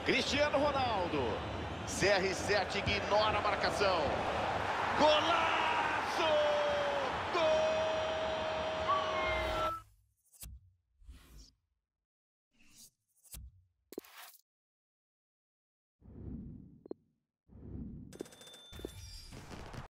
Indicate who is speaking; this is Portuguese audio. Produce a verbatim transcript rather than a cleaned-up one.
Speaker 1: Cristiano Ronaldo. C R sete ignora a marcação. Golaço!